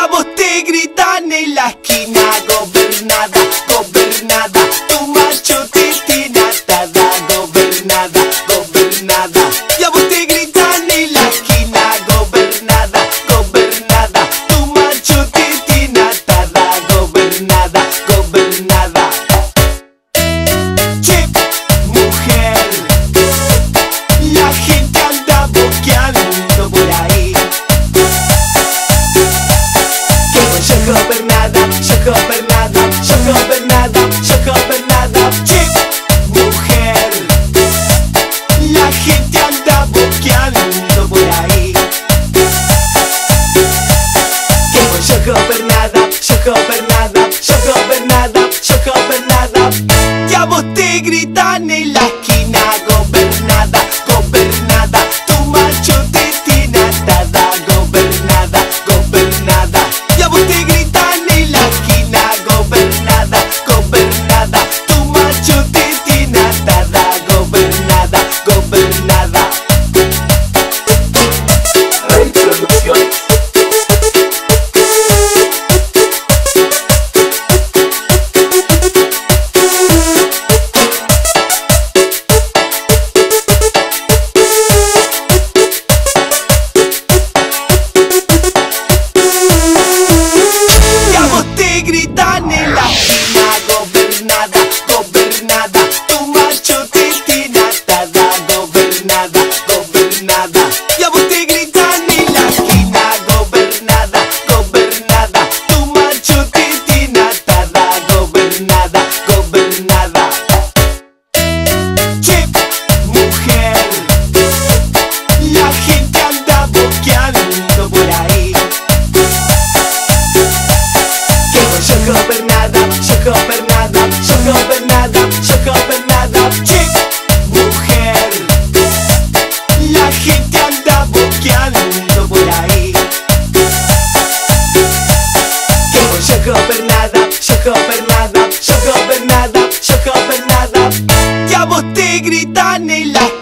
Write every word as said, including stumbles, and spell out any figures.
Ya vos te gritan en la esquina, gobernada, gobernada, tu macho te tiene atada, gobernada, gobernada. Ya vos te gritan en la esquina, gobernada, gobernada, tu macho te tiene atada, gobernada, gobernada. Che, mujer, la gente anda boqueando por ahí. Yo gobernada, yo gobernada, yo gobernada, yo gobernada. Che, mujer, la gente anda boqueando por ahí. Que voy yo gobernada, yo gobernada, yo gobernada, yo gobernada. Ya vos te gritan en la esquina, gobernada, gobernada, tu macho te tiene atada, gobernada, gobernada. Ya vos te gritan en la esquina, gobernada, gobernada, tu macho te tiene atada, gobernada, gobernada. Rey Producciones. Gritan en la esquina, gobernada, gobernada, tu macho te tiene atada, gobernada, gobernada. Ya vos te gritan en la esquina, gobernada, gobernada, tu macho te tiene atada, gobernada, gobernada. Che, mujer, la gente anda boqueando por ahí. Yo gobernada, yo gobernada, yo gobernada, yo gobernada. Che, mujer, la gente anda boqueando por ahí. Que voy yo gobernada, yo gobernada, yo gobernada, yo gobernada. Ya vos te gritan en la